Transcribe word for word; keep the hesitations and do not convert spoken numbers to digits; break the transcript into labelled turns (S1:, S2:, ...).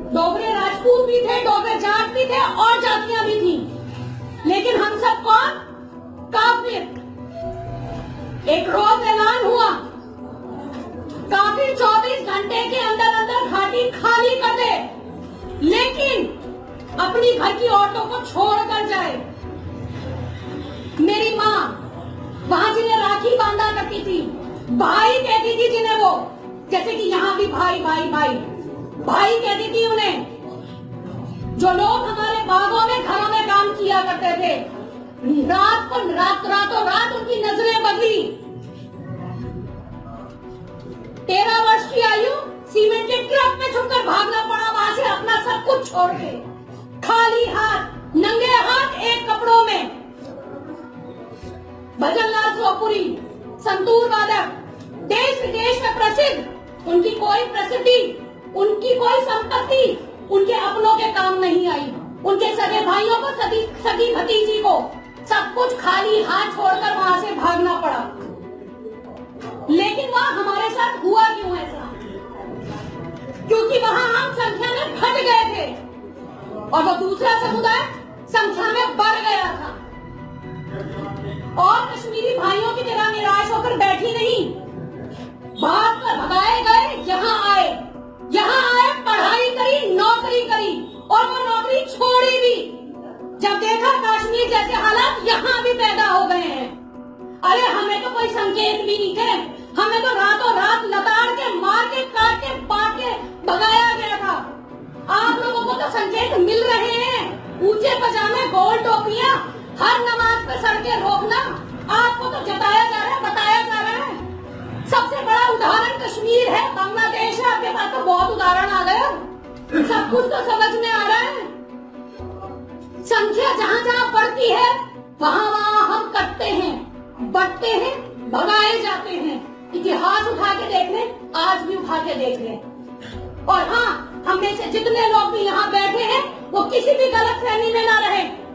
S1: डोगरे राजपूत भी थे, डोगरे जाट भी थे और जातियां भी थी, लेकिन हम सब कौन? काफिर। एक रोज ऐलान हुआ, काफिर चौबीस घंटे के अंदर अंदर घाटी खाली कर दे, लेकिन अपनी घर की औरतों को छोड़ कर जाए। मेरी माँ वहां जिन्हें राखी बांधा करती थी, भाई कहती थी जिन्हें वो, जैसे कि यहाँ भी भाई भाई भाई भाई कहती थी उन्हें। जो लोग हमारे बागों में घरों में काम किया करते थे, रात को रात रातों रात उनकी नजरें बदली। तेरह वर्ष की आयु सीमेंटेड ट्रक में छुपकर भागना पड़ा वहां से अपना सब कुछ छोड़ के, खाली हाथ, नंगे हाथ, एक कपड़ों में। भजनलाल सोपुरी, संतूर वादक, देश विदेश में प्रसिद्ध, उनकी कोई प्रसिद्धि, उनकी कोई संपत्ति उनके अपनों के काम नहीं आई। उनके सगे भाइयों को, सगी सगी भतीजी को सब कुछ खाली हाथ छोड़कर वहां से भागना पड़ा। लेकिन वहां हमारे साथ हुआ क्यों ऐसा? क्योंकि वहां हम संख्या में घट गए थे और वो दूसरा समुदाय संख्या में बढ़ गया था। और कश्मीरी भाइयों की तरह निराश होकर बैठी नहीं, भाग कर भगाए गए, यहाँ आए, यहाँ आए, पढ़ाई करी, नौकरी करी और वो नौकरी छोड़ी भी। जब देखा कश्मीर जैसे हालात यहाँ भी पैदा हो गए हैं, अरे हमें तो कोई संकेत भी नहीं थे, हमें तो रातों रात लताड़ के, मार के, काट के, बांट के भगाया गया था। आप लोगों को तो संकेत मिल रहे हैं, ऊंचे पजामे, गोल टोपियां, हर नमाज पे सड़कें रोकना, आपको तो जताया जा रहा है, बताया जा रहा है। सबसे बड़ा उदाहरण कश्मीर है, बांग्लादेश है, आपके पास तो बहुत उदाहरण आ गए, सब कुछ तो समझ में आ रहा है। संख्या जहाँ जहाँ बढ़ती है वहाँ वहाँ हम कटते हैं, बढ़ते हैं, भगाए जाते हैं। इतिहास उठा के देख लें, आज भी उठा के देख लें। और हाँ, हम में से जितने लोग भी यहाँ बैठे हैं वो किसी भी गलत फहमी में ना रहे।